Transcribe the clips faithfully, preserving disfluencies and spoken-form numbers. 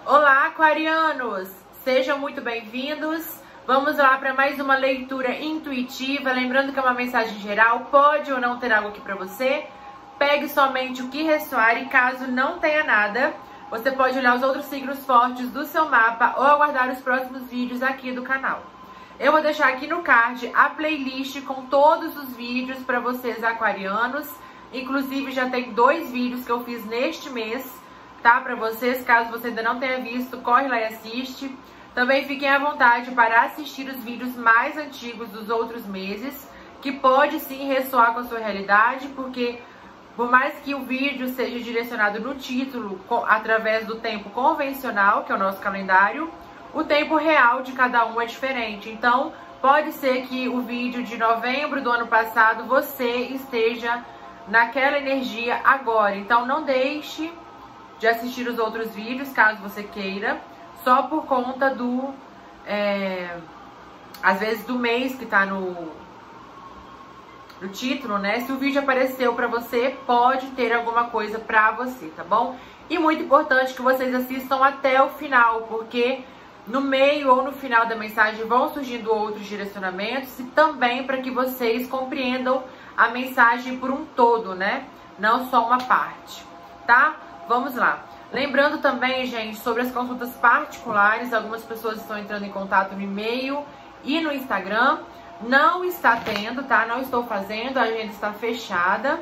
Olá, aquarianos! Sejam muito bem-vindos. Vamos lá para mais uma leitura intuitiva. Lembrando que é uma mensagem geral, pode ou não ter algo aqui para você. Pegue somente o que ressoar e caso não tenha nada, você pode olhar os outros signos fortes do seu mapa ou aguardar os próximos vídeos aqui do canal. Eu vou deixar aqui no card a playlist com todos os vídeos para vocês aquarianos. Inclusive já tem dois vídeos que eu fiz neste mês, tá? Para vocês, caso você ainda não tenha visto, corre lá e assiste. Também fiquem à vontade para assistir os vídeos mais antigos dos outros meses, que pode sim ressoar com a sua realidade, porque por mais que o vídeo seja direcionado no título, através do tempo convencional, que é o nosso calendário, o tempo real de cada um é diferente. Então, pode ser que o vídeo de novembro do ano passado você esteja naquela energia agora. Então, não deixe de assistir os outros vídeos, caso você queira, só por conta do, é, às vezes, do mês que tá no, no título, né? Se o vídeo apareceu pra você, pode ter alguma coisa pra você, tá bom? E muito importante que vocês assistam até o final, porque no meio ou no final da mensagem vão surgindo outros direcionamentos e também para que vocês compreendam a mensagem por um todo, né? Não só uma parte, tá? Vamos lá. Lembrando também, gente, sobre as consultas particulares, algumas pessoas estão entrando em contato no e-mail e no Instagram. Não está tendo, tá? Não estou fazendo, a agenda está fechada.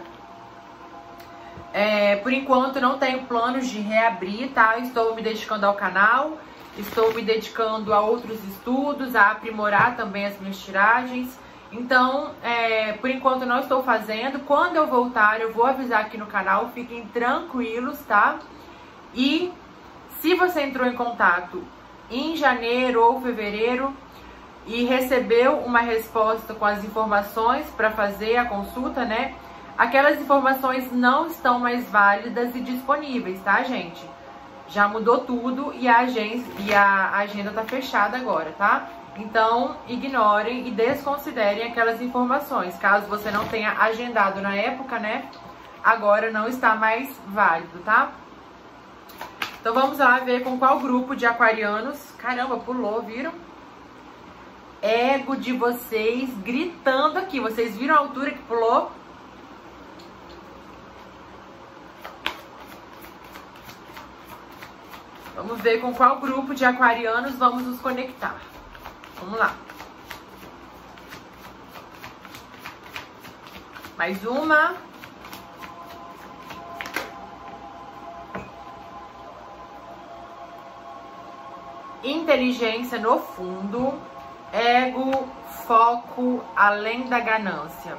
É, por enquanto não tenho planos de reabrir, tá? Estou me dedicando ao canal, estou me dedicando a outros estudos, a aprimorar também as minhas tiragens. Então, é, por enquanto não estou fazendo. Quando eu voltar, eu vou avisar aqui no canal, fiquem tranquilos, tá? E se você entrou em contato em janeiro ou fevereiro e recebeu uma resposta com as informações para fazer a consulta, né? Aquelas informações não estão mais válidas e disponíveis, tá, gente? Já mudou tudo e a agência e a agenda tá fechada agora, tá? Então, ignorem e desconsiderem aquelas informações. Caso você não tenha agendado na época, né? Agora não está mais válido, tá? Então vamos lá ver com qual grupo de aquarianos... Caramba, pulou, viram? Ego de vocês gritando aqui. Vocês viram a altura que pulou? Vamos ver com qual grupo de aquarianos vamos nos conectar. Vamos lá. Mais uma. Inteligência no fundo. Ego, foco, além da ganância.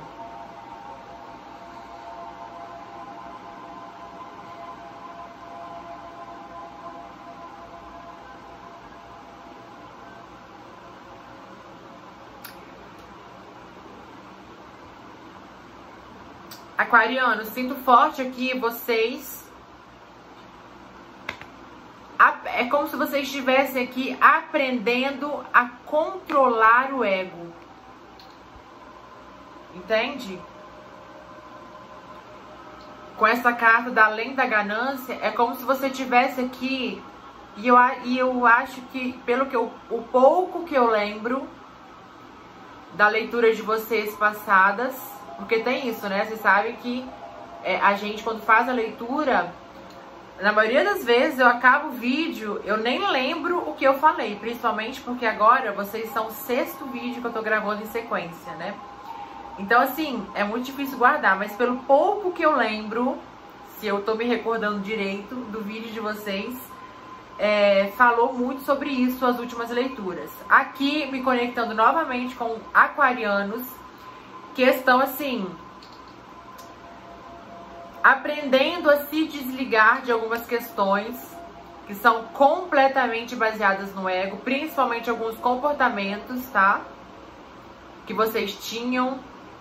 Aquariano, sinto forte aqui vocês. É como se vocês estivessem aqui aprendendo a controlar o ego. Entende? Com essa carta da além da ganância, é como se você estivesse aqui. E eu, e eu acho que, pelo que eu, o pouco que eu lembro da leitura de vocês passadas, porque tem isso, né? Você sabe que é, a gente, quando faz a leitura, na maioria das vezes eu acabo o vídeo, eu nem lembro o que eu falei. Principalmente porque agora vocês são o sexto vídeo que eu tô gravando em sequência, né? Então, assim, é muito difícil guardar. Mas pelo pouco que eu lembro, se eu tô me recordando direito do vídeo de vocês, é, falou muito sobre isso as últimas leituras. Aqui, me conectando novamente com aquarianos, que estão assim, aprendendo a se desligar de algumas questões que são completamente baseadas no ego, principalmente alguns comportamentos, tá? Que vocês tinham.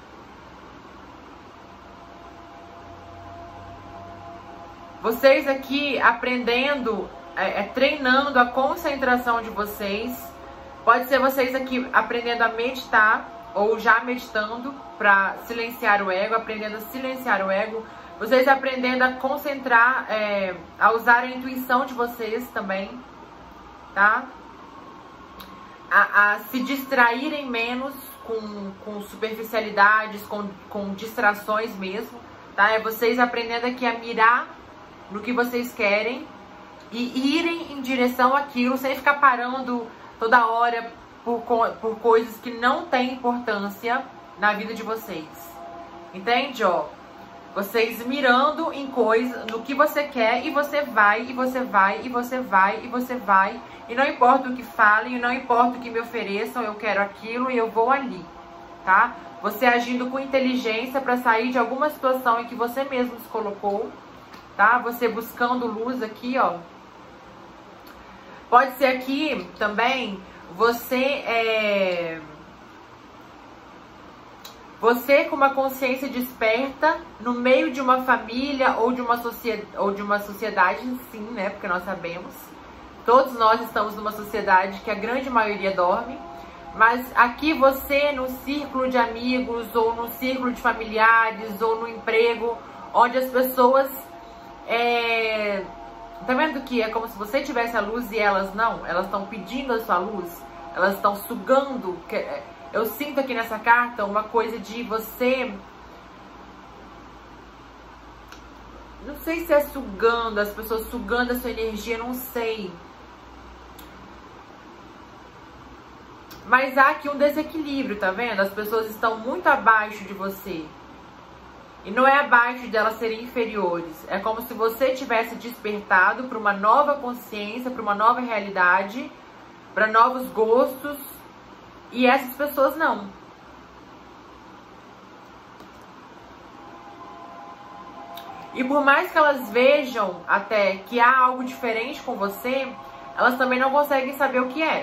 Vocês aqui aprendendo, é, é, treinando a concentração de vocês. Pode ser vocês aqui aprendendo a meditar ou já meditando para silenciar o ego, aprendendo a silenciar o ego, Vocês aprendendo a concentrar, é, a usar a intuição de vocês também, tá? A, a se distraírem menos com, com superficialidades, com, com distrações mesmo, tá? É vocês aprendendo aqui a mirar no que vocês querem e irem em direção àquilo, sem ficar parando toda hora por, por coisas que não têm importância na vida de vocês. Entende, ó? Vocês mirando em coisa, no que você quer, e você vai, e você vai, e você vai, e você vai. E não importa o que falem, e não importa o que me ofereçam, eu quero aquilo e eu vou ali, tá? Você agindo com inteligência para sair de alguma situação em que você mesmo se colocou, tá? Você buscando luz aqui, ó. Pode ser aqui também, você é... Você com uma consciência desperta no meio de uma família ou de uma, sociedade, ou de uma sociedade, sim, né? Porque nós sabemos, todos nós estamos numa sociedade que a grande maioria dorme. Mas aqui você no círculo de amigos, ou no círculo de familiares, ou no emprego, onde as pessoas... É... Tá vendo que é como se você tivesse a luz e elas não? Elas estão pedindo a sua luz, elas estão sugando... Eu sinto aqui nessa carta uma coisa de você... Não sei se é sugando, as pessoas sugando a sua energia, não sei. Mas há aqui um desequilíbrio, tá vendo? As pessoas estão muito abaixo de você. E não é abaixo de elas serem inferiores. É como se você tivesse despertado para uma nova consciência, para uma nova realidade, para novos gostos. E essas pessoas não. E por mais que elas vejam até que há algo diferente com você, elas também não conseguem saber o que é.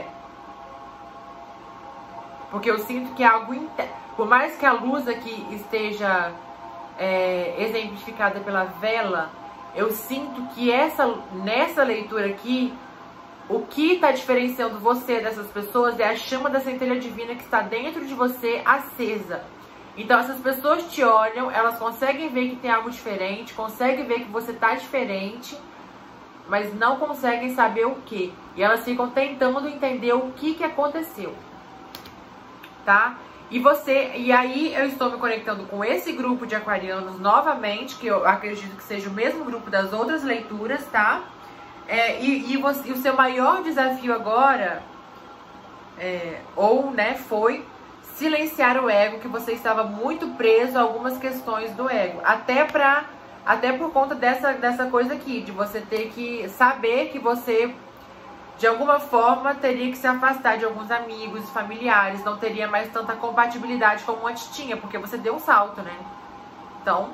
Porque eu sinto que é algo interno. Por mais que a luz aqui esteja é, exemplificada pela vela, eu sinto que essa, nessa leitura aqui, o que está diferenciando você dessas pessoas é a chama da centelha divina que está dentro de você acesa. Então essas pessoas te olham, elas conseguem ver que tem algo diferente, conseguem ver que você está diferente, mas não conseguem saber o que. E elas ficam tentando entender o que, que aconteceu. Tá? E você, e aí eu estou me conectando com esse grupo de aquarianos novamente, que eu acredito que seja o mesmo grupo das outras leituras, tá? É, e, e, você, e o seu maior desafio agora, é, ou, né, foi silenciar o ego, que você estava muito preso a algumas questões do ego. Até, pra, até por conta dessa, dessa coisa aqui, de você ter que saber que você, de alguma forma, teria que se afastar de alguns amigos, familiares, não teria mais tanta compatibilidade como antes tinha, porque você deu um salto, né? Então...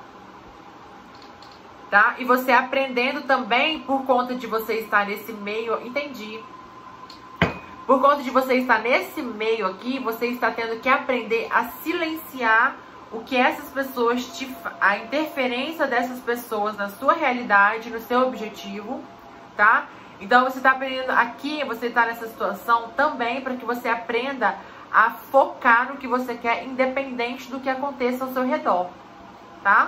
Tá? E você aprendendo também, por conta de você estar nesse meio, entendi. Por conta de você estar nesse meio aqui, você está tendo que aprender a silenciar o que essas pessoas, te, a interferência dessas pessoas na sua realidade, no seu objetivo, tá? Então você está aprendendo aqui, você está nessa situação também para que você aprenda a focar no que você quer, independente do que aconteça ao seu redor, tá?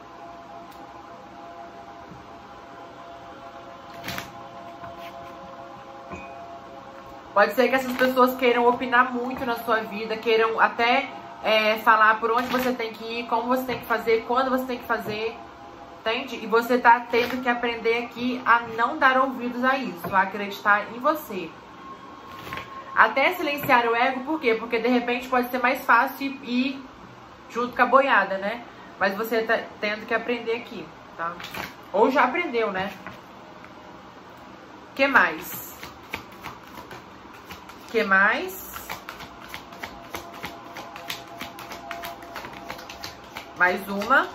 Pode ser que essas pessoas queiram opinar muito na sua vida, queiram até é, falar por onde você tem que ir, como você tem que fazer, quando você tem que fazer, entende? E você tá tendo que aprender aqui a não dar ouvidos a isso, a acreditar em você. Até silenciar o ego, por quê? Porque de repente pode ser mais fácil ir junto com a boiada, né? Mas você tá tendo que aprender aqui, tá? Ou já aprendeu, né? O que mais? O que mais? Mais uma.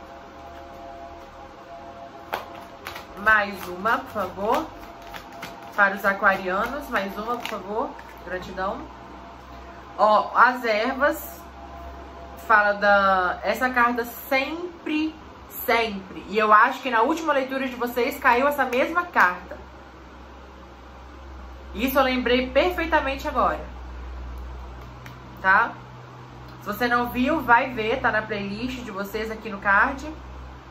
Mais uma, por favor. Para os aquarianos, mais uma, por favor. Gratidão. Ó, as ervas. Fala da... Essa carta sempre, sempre. E eu acho que na última leitura de vocês caiu essa mesma carta. Isso eu lembrei perfeitamente agora. Tá? Se você não viu, vai ver, tá na playlist de vocês aqui no card.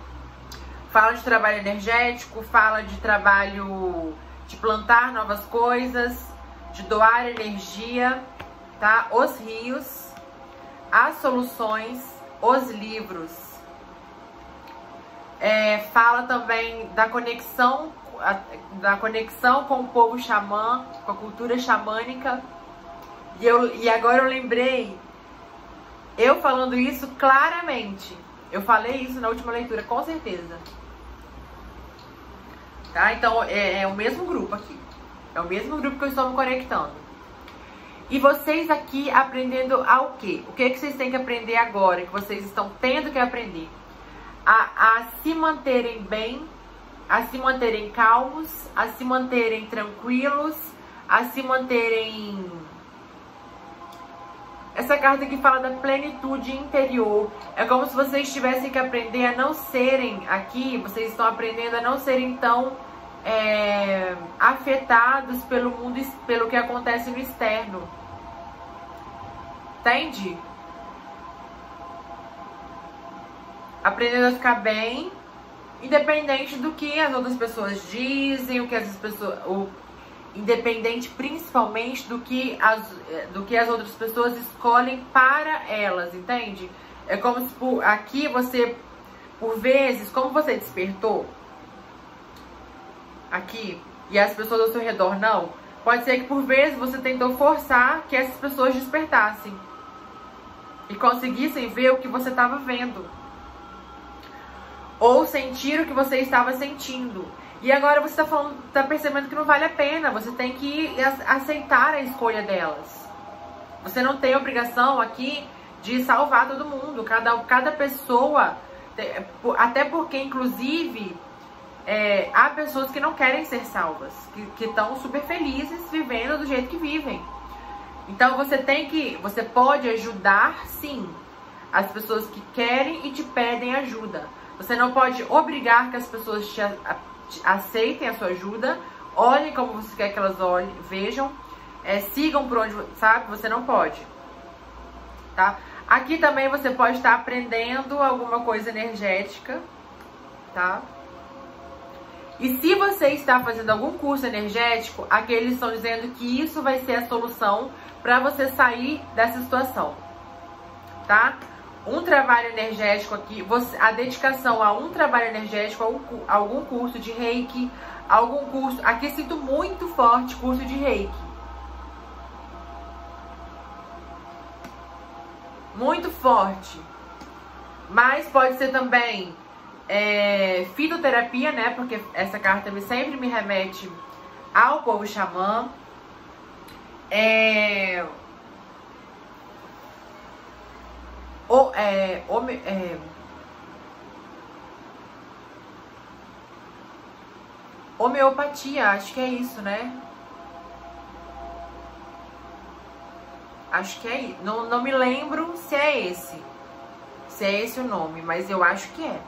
Fala de trabalho energético, fala de trabalho de plantar novas coisas, de doar energia, tá? Os rios, as soluções, os livros. É, fala também da conexão, da conexão com o povo xamã, com a cultura xamânica. E, eu, e agora eu lembrei, eu falando isso claramente. Eu falei isso na última leitura, com certeza. Tá? Então, é, é o mesmo grupo aqui. É o mesmo grupo que eu estou me conectando. E vocês aqui aprendendo ao quê? O que, é que vocês têm que aprender agora? Que vocês estão tendo que aprender? A, a se manterem bem, a se manterem calmos, a se manterem tranquilos, a se manterem... Essa carta aqui fala da plenitude interior. É como se vocês tivessem que aprender a não serem aqui, vocês estão aprendendo a não serem tão é, afetados pelo mundo, pelo que acontece no externo. Entende? Aprendendo a ficar bem, independente do que as outras pessoas dizem, o que as pessoas... O, independente principalmente do que, as, do que as outras pessoas escolhem para elas, entende? É como se por, aqui você, por vezes, como você despertou aqui e as pessoas ao seu redor não, pode ser que por vezes você tentou forçar que essas pessoas despertassem e conseguissem ver o que você estava vendo ou sentir o que você estava sentindo. E agora você tá, falando, tá percebendo que não vale a pena. Você tem que aceitar a escolha delas. Você não tem obrigação aqui de salvar todo mundo. Cada, cada pessoa, até porque, inclusive, é, há pessoas que não querem ser salvas, que estão super felizes vivendo do jeito que vivem. Então você tem que, você pode ajudar, sim, as pessoas que querem e te pedem ajuda. Você não pode obrigar que as pessoas te aceitem a sua ajuda, olhem como você quer que elas olhem, vejam, é, sigam por onde, sabe? Você não pode, tá? Aqui também você pode estar aprendendo alguma coisa energética, tá? E se você está fazendo algum curso energético, aqui eles estão dizendo que isso vai ser a solução para você sair dessa situação, tá? Um trabalho energético aqui, você, a dedicação a um trabalho energético, a algum curso de reiki, algum curso, aqui sinto muito forte curso de reiki. Muito forte. Mas pode ser também é, fitoterapia, né? Porque essa carta me, sempre me remete ao povo xamã. É... O, é, home, é, homeopatia, acho que é isso, né? Acho que é isso. Não, não me lembro se é esse. Se é esse o nome, mas eu acho que é.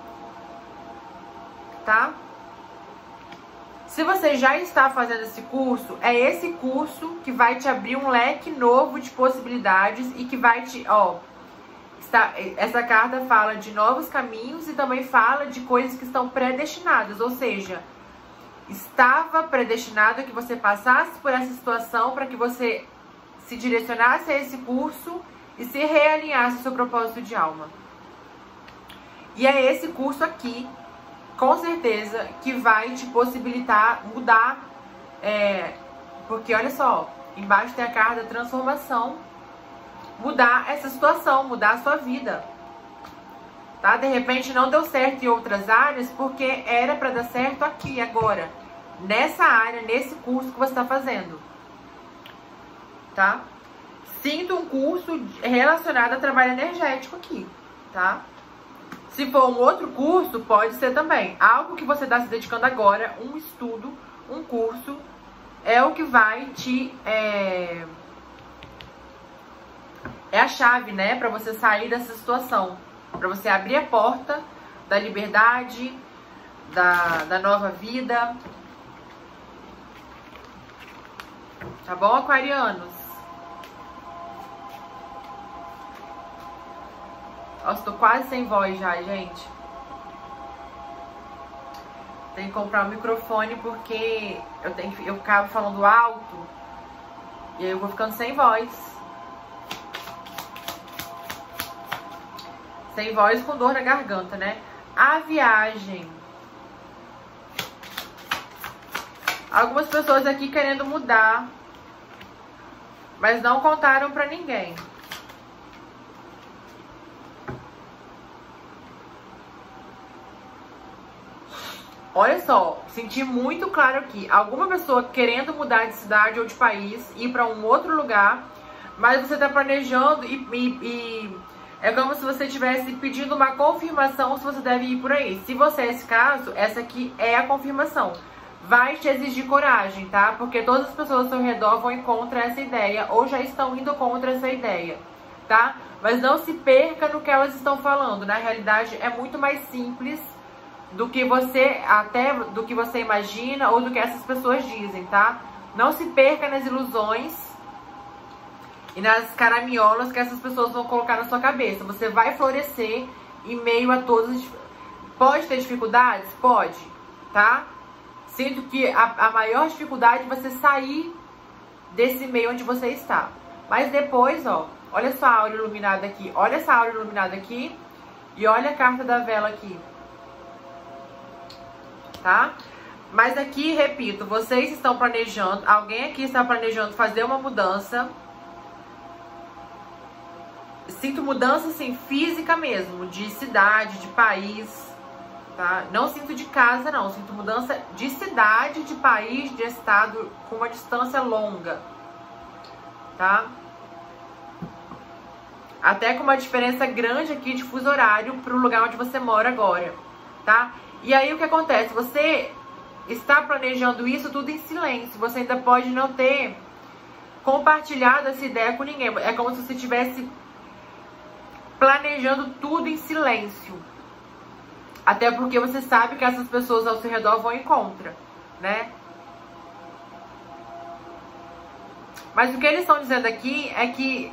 Tá? Se você já está fazendo esse curso, é esse curso que vai te abrir um leque novo de possibilidades e que vai te... ó, está, essa carta fala de novos caminhos e também fala de coisas que estão predestinadas, ou seja, estava predestinado que você passasse por essa situação para que você se direcionasse a esse curso e se realinhasse ao seu propósito de alma. E é esse curso aqui, com certeza, que vai te possibilitar mudar, é, porque olha só, embaixo tem a carta da transformação, mudar essa situação, mudar a sua vida, tá? De repente não deu certo em outras áreas porque era para dar certo aqui, agora, nessa área, nesse curso que você está fazendo, tá? Sinto um curso relacionado a trabalho energético aqui, tá? Se for um outro curso, pode ser também. Algo que você está se dedicando agora, um estudo, um curso, é o que vai te... É, é a chave, né? Para você sair dessa situação. Para você abrir a porta da liberdade, da, da nova vida. Tá bom, aquarianos? Nossa, tô quase sem voz já, gente. Tem que comprar um microfone porque eu, tenho, eu acabo falando alto e aí eu vou ficando sem voz. Sem voz com dor na garganta, né? A viagem. Algumas pessoas aqui querendo mudar, mas não contaram pra ninguém. Olha só, senti muito claro aqui. Alguma pessoa querendo mudar de cidade ou de país, ir pra um outro lugar, mas você tá planejando e, e, e é como se você estivesse pedindo uma confirmação se você deve ir por aí. Se você é esse caso, essa aqui é a confirmação. Vai te exigir coragem, tá? Porque todas as pessoas ao seu redor vão contra essa ideia ou já estão indo contra essa ideia, tá? Mas não se perca no que elas estão falando. Na realidade, é muito mais simples do que você, até do que você imagina ou do que essas pessoas dizem, tá? Não se perca nas ilusões e nas caraminholas que essas pessoas vão colocar na sua cabeça. Você vai florescer em meio a todas as... Pode ter dificuldades? Pode, tá? Sinto que a, a maior dificuldade é você sair desse meio onde você está. Mas depois, ó, olha essa aura iluminada aqui, olha essa aura iluminada aqui e olha a carta da vela aqui. Tá? Mas aqui, repito, vocês estão planejando, alguém aqui está planejando fazer uma mudança. Sinto mudança, assim, física mesmo, de cidade, de país, tá? Não sinto de casa, não. Sinto mudança de cidade, de país, de estado, com uma distância longa, tá? Até com uma diferença grande aqui de fuso horário para o lugar onde você mora agora, tá? E aí o que acontece? Você está planejando isso tudo em silêncio. Você ainda pode não ter compartilhado essa ideia com ninguém. É como se você estivesse planejando tudo em silêncio. Até porque você sabe que essas pessoas ao seu redor vão em contra, né? Mas o que eles estão dizendo aqui é que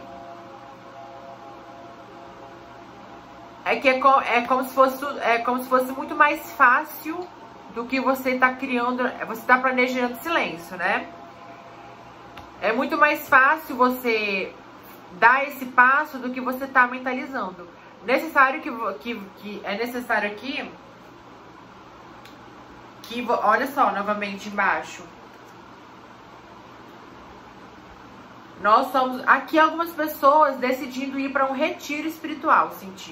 É que é, co é, como se fosse, é como se fosse muito mais fácil do que você está criando, você está planejando silêncio, né? É muito mais fácil você dar esse passo do que você está mentalizando. Necessário que, que, que é necessário aqui, que, olha só, novamente embaixo. Nós somos, aqui algumas pessoas decidindo ir para um retiro espiritual, senti.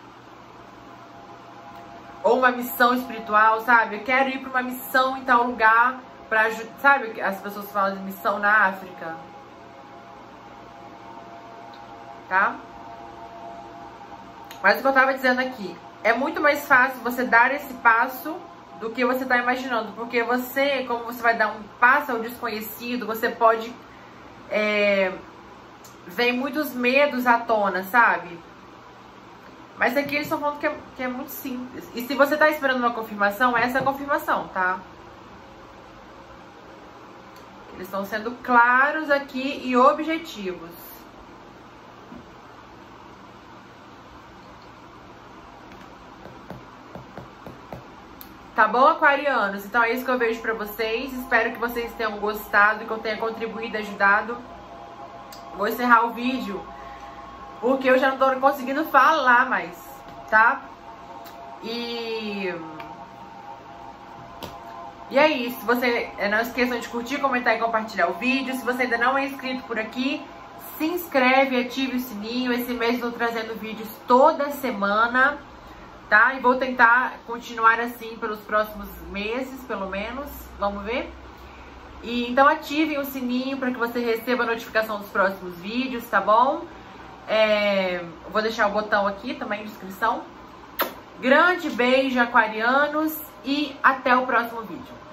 Ou uma missão espiritual, sabe? Eu quero ir para uma missão em tal lugar para ajudar, sabe? As pessoas falam de missão na África. Tá? Mas o que eu tava dizendo aqui, é muito mais fácil você dar esse passo do que você tá imaginando. Porque você, como você vai dar um passo ao desconhecido, você pode... É, vem muitos medos à tona, sabe? Mas aqui eles estão falando que é, que é muito simples. E se você tá esperando uma confirmação, essa é a confirmação, tá? Eles estão sendo claros aqui e objetivos. Tá bom, aquarianos? Então é isso que eu vejo pra vocês. Espero que vocês tenham gostado, que eu tenha contribuído, ajudado. Vou encerrar o vídeo porque eu já não tô conseguindo falar mais, tá? E... E é isso. Você não esqueçam de curtir, comentar e compartilhar o vídeo. Se você ainda não é inscrito por aqui, se inscreve, ative o sininho. Esse mês eu tô trazendo vídeos toda semana, tá? E vou tentar continuar assim pelos próximos meses, pelo menos. Vamos ver? E, então ativem o sininho para que você receba a notificação dos próximos vídeos, tá bom? É, vou deixar o botão aqui também de inscrição. Grande beijo, aquarianos, e até o próximo vídeo.